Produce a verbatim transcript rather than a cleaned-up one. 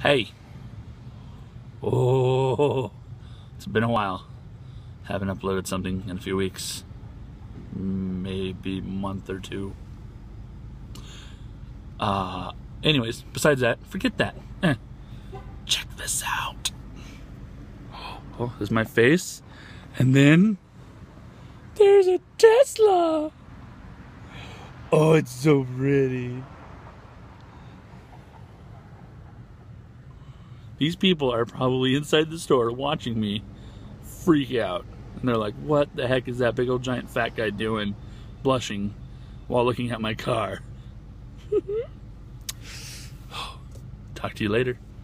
Hey. Oh, it's been a while. Haven't uploaded something in a few weeks. Maybe a month or two. Uh, anyways, besides that, forget that. Eh. Check this out. Oh, there's my face. And then there's a Tesla. Oh, it's so pretty. These people are probably inside the store watching me freak out. And they're like, what the heck is that big old giant fat guy doing, blushing while looking at my car? Talk to you later.